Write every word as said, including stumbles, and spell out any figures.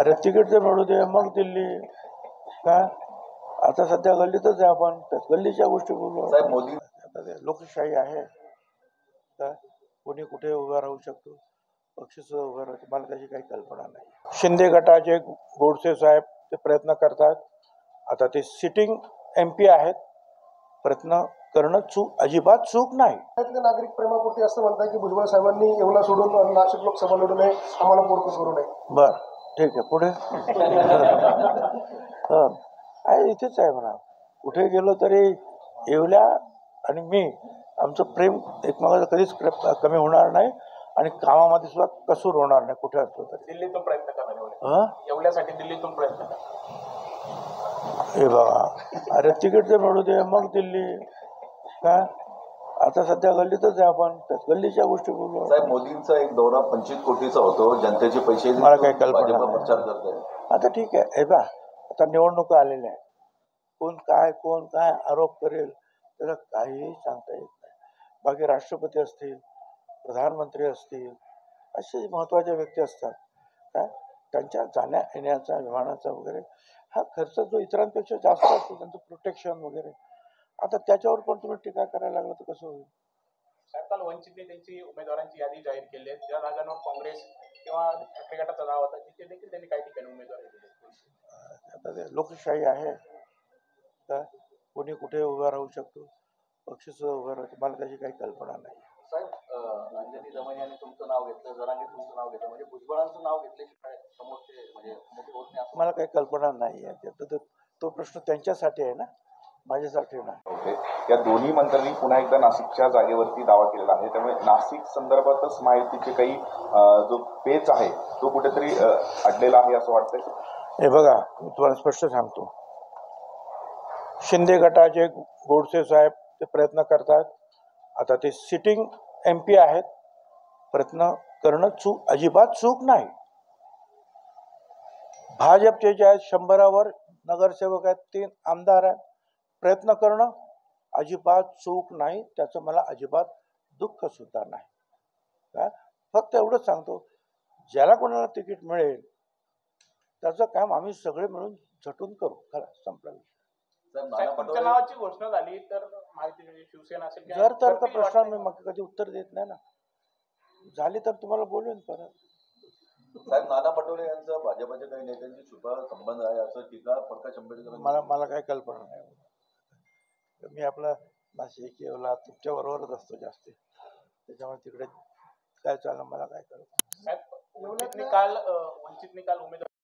अरे तिकीट तर मिळू दे मग दिल्ली का आता सध्या गल्लीतच आहे आपण त्याच गल्लीच्या गोष्टी बोलू साहेब मोदी आता ते लोकशाही आहे का कोणी कुठे उभा राहू शकतो पक्ष उभा राहतो मला त्याची काही कल्पना नाही. शिंदे गटाचे गोडसे साहेब ते प्रयत्न करतात आता ते सिटिंग एम पी आहेत प्रयत्न करणं चूक अजिबात चूक नाही. नागरिक प्रेमापोटी असं म्हणतात की भुजबळ साहेबांनी येवला सोडून नाशिक लोकसभा लढू नये आम्हाला पोरकं करू नये. बर ठीक आहे पुढे आहे इथेच आहे म्हणा कुठे गेलो तरी येवल्या आणि मी आमचं प्रेम एकमेकाचं कधीच कमी होणार नाही आणि कामामध्ये सुद्धा कसूर होणार नाही कुठे असलो तरी. दिल्लीतून प्रयत्न करणार येवल्यासाठी दिल्लीतून प्रयत्न करा. हे बघा अरे तिकीट तर मिळू दे मग दिल्ली का आता सध्या गल्लीतच आहे आपण त्याच गल्लीच्या गोष्टी बोलू. साहेब मोदींचा एक दौरा पंचवीस कोटीचा होतो जनतेचे पैसे मला काही कल्पना नाही. प्रचार करताय आता ठीक आहे हे बा आता निवडणुका आलेल्या आहे कोण काय कोण काय आरोप करेल त्याला काहीही सांगता येत नाही. बाकी राष्ट्रपती असतील प्रधानमंत्री असतील असे महत्त्वाच्या व्यक्ती असतात काय त्यांच्या जाण्या येण्याचा विमानाचा वगैरे हा खर्च जो इतरांपेक्षा जास्त असतो त्यांचं प्रोटेक्शन वगैरे आता त्याच्यावर पण तुम्ही टीका करायला लागलं तर कसं होईल. साहेब काल वंचितने त्यांची उमेदवारांची यादी जाहीर केली आहे ज्या जागांवर काँग्रेस किंवा ठाकरे गटाचा नाव होता तिथे देखील त्यांनी काही ठिकाणी उमेदवार दिले. आता ते लोकशाही आहे का कोणी कुठे उभा राहू शकतो पक्ष उभा राहतो मला त्याची काही कल्पना नाही. साहेब अंजली दमन यांनी तुमचं नाव घेतलं जरांगे तुमचं नाव घेतलं म्हणजे भुजबळांचं नाव घेतल्याशिवाय समोरचे म्हणजे मोठे होत नाही मला काही कल्पना नाही आहे तो प्रश्न त्यांच्यासाठी आहे ना माझ्यासाठी नाही. ओके या दोन्ही मंत्र्यांनी पुन्हा एकदा नाशिकच्या जागेवरती दावा केलेला आहे त्यामुळे नाशिक संदर्भातच माहितीचे काही जो पेच आहे तो कुठेतरी अडलेला आहे असं वाटतंय. हे बघा मी तुम्हाला स्पष्ट सांगतो शिंदे गटाचे गोडसे साहेब ते प्रयत्न करतात आता ते सिटिंग एम पी आहेत प्रयत्न करणं चूक अजिबात चूक नाही. भाजपचे जे आहेत शंभरावर नगरसेवक आहेत तीन आमदार आहेत प्रयत्न करणं अजिबात चूक नाही त्याचं मला अजिबात दुःख सुद्धा नाही. काय फक्त एवढंच सांगतो ज्याला कोणाला तिकीट मिळेल त्याचं काम आम्ही सगळे मिळून झटून करू खरं संपला विषय. तुमच्या नावाची घोषणा झाली तर माहिती शिवसेना असेल जर तर का प्रश्न मी मग कधी उत्तर देत नाही ना झाली तर तुम्हाला बोलून परत. साहेब नाना पटोले यांचा भाजपच्या काही नेत्यांशी छुपा संबंध आहे असं टीका प्रकाश आंबेडकर मला मला काही कल्पना नाही. मी आपला नाशिक येवला तुमच्या बरोबरच असतो जास्त त्याच्यामुळे तिकडे काय चाललं मला काय कळतं. वंचितने काल वंचितने काल उमेदवार